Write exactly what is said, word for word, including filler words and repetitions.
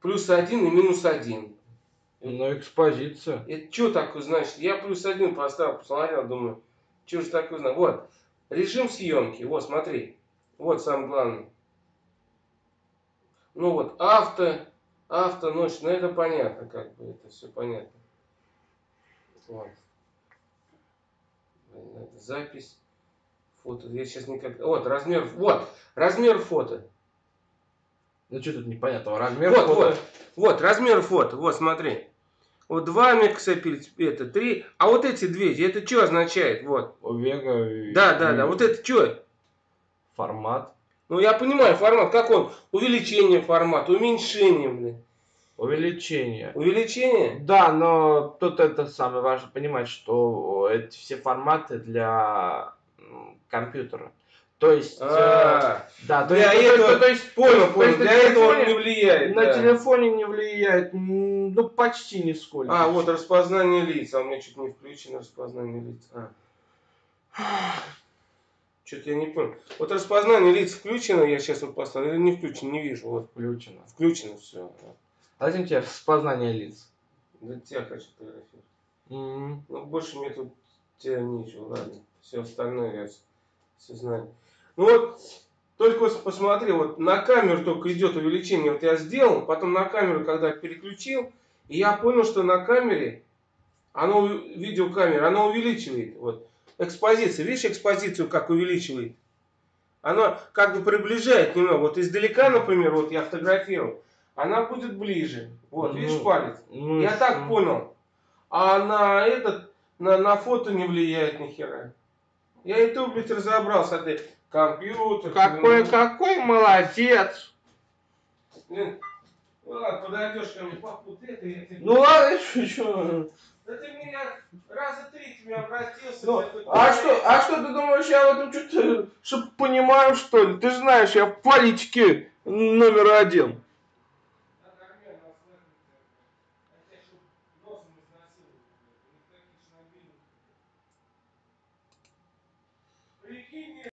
плюс один и минус один. Ну, экспозиция. Это что такое значит? Я плюс один поставил, посмотрел, думаю, что же такое значит? Вот, режим съемки, вот, смотри. Вот самое главное. Ну вот, авто, авто, ночь, ну это понятно, как бы, это все понятно. Вот. Это запись, фото, я сейчас никак... Вот, размер, вот, размер фото. Ну, что тут непонятного? Размер вот, фото. Вот, вот, размер фото, вот, смотри. Вот два мегапикселя, это три, а вот эти две, это что означает? Вот. Омега. Да, да, да, вот это что? Формат. Ну, я понимаю, формат, как он? Увеличение формата, уменьшение, блин. Увеличение. Увеличение? Да, но тут это самое важно понимать, что эти все форматы для компьютера. То есть, А, э, да, то для есть, этого, то, то, то есть, понял, то понял, есть, для на этого он телефоне, не влияет, на да. телефоне не влияет, ну, почти нисколько. А, вот распознание лиц, а у меня чуть не включено распознание лиц. А. Что-то я не понял. Вот распознание лиц включено, я сейчас вот поставил, или не включено, не вижу. Вот. Включено. Включено все. А зачем тебе распознание лиц? Да тебя хочу фотографировать. Mm-hmm. Ну, больше мне тут тебя ничего, ладно. Все остальное я все знаю. Ну вот, только вот посмотри, вот на камеру только идет увеличение. Вот я сделал, потом на камеру, когда переключил, и я понял, что на камере, оно, видеокамера, она увеличивает. Вот. Экспозиция, видишь экспозицию как увеличивает? Она как бы приближает немного. Вот издалека, например, вот я фотографировал, она будет ближе. Вот, видишь Ну, палец? ну я что? так понял. А на этот, на, на фото не влияет ни хера. Я и то, блядь, разобрался. Ты компьютер. Какой, ну, какой молодец. Блин, ну ладно, подойдешь ко мне, пап, вот это, я тебе... Ну ладно, что? Да ты меня раза три к мне обратился. Ну, ты, а что, а что ты думаешь, я в этом что-то, что понимаю, что ли? Ты же знаешь, я в политике номер один. Прикинь,